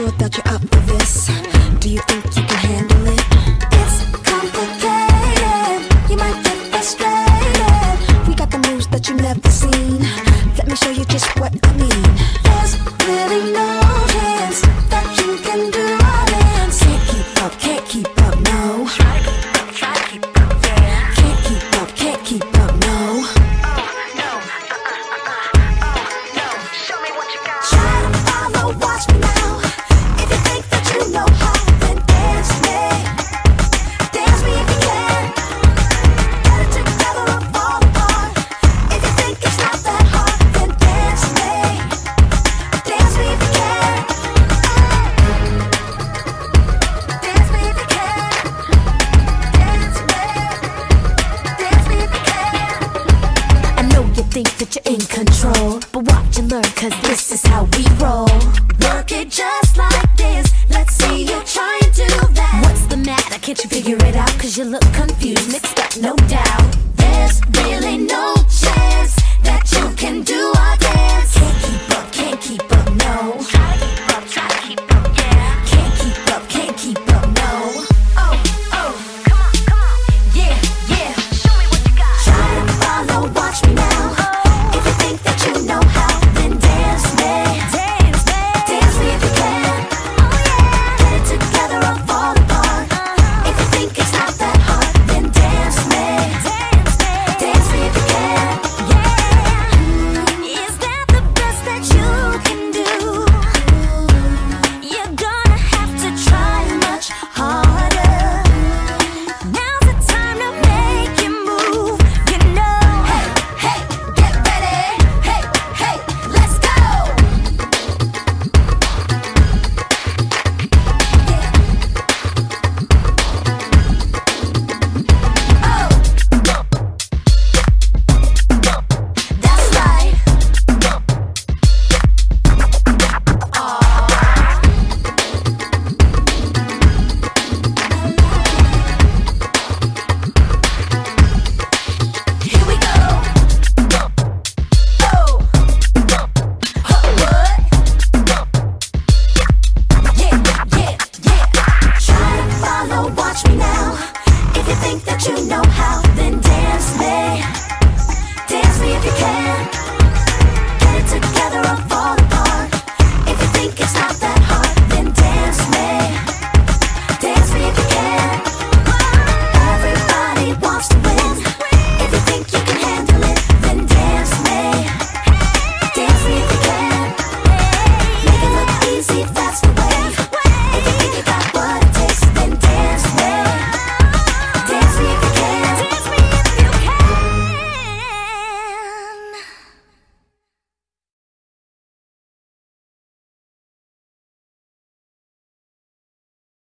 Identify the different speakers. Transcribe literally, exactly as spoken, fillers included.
Speaker 1: know that you're up for this. Do you think you can handle it? It's complicated, you might get frustrated. We got the moves that you've never seen. Let me show you just what I mean. There's really no chance that you can do all this. Can't keep up, can't keep up, no. Try to keep up, try to keep up, yeah. Can't keep up, can't keep up, no. Oh, no, uh-uh, uh-uh, oh, no. Show me what you got. Try to follow, watch me now. If you think that you know how, then dance me. Dance me if you can. Get it together or fall apart. If you think it's not that hard, then dance me. Dance me if you can. Dance me if you can. Dance me. Dance me if you can. I know you think that you're in control, but watch and learn, cause this is how we roll. Work it just like this. Let's see you try and do that. What's the matter? Can't you figure it out? Cause you look confused, mixed up, no doubt.